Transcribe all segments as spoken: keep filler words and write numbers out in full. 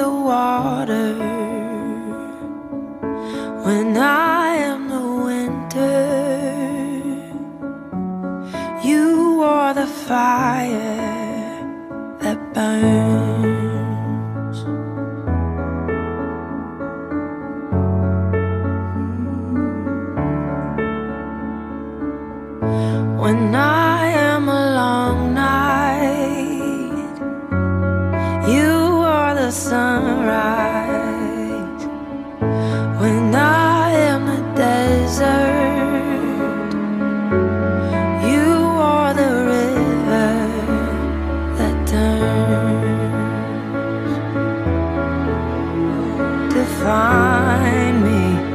the water, when I am the winter, you are the fire that burns. When I am a long night, you are the sunrise. When I am the desert, you are the river that turns to find me.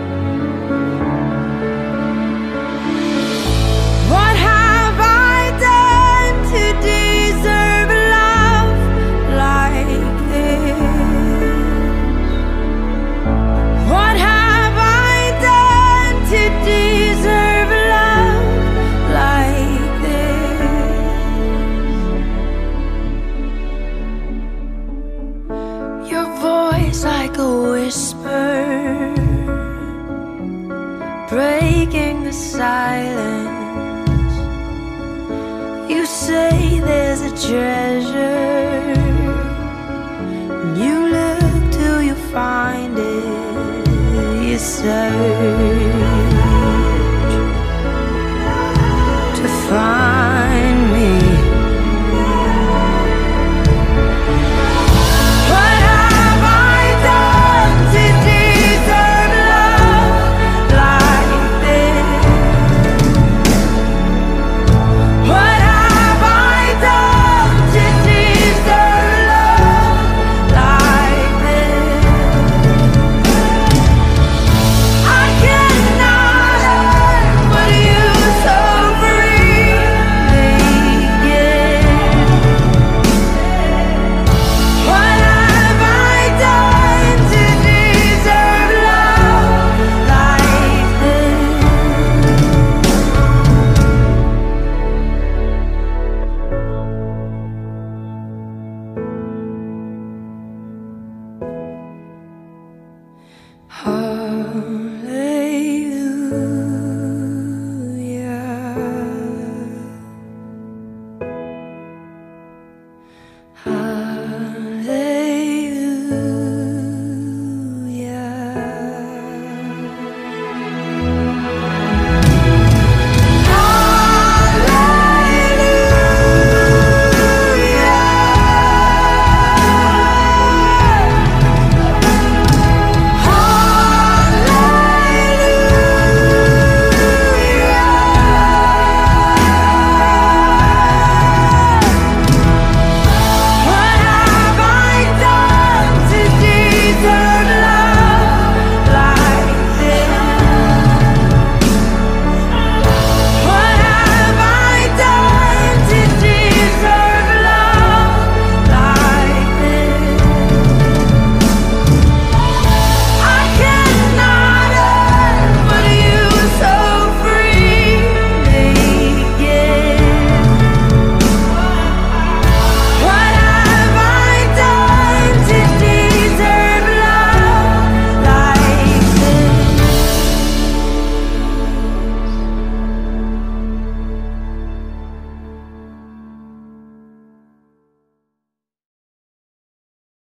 What have I done to deserve love like this? What have I done to deserve love like this? Your voice like a whisper, breaking the silence. You say there's a treasure, and you look till you find it. You search.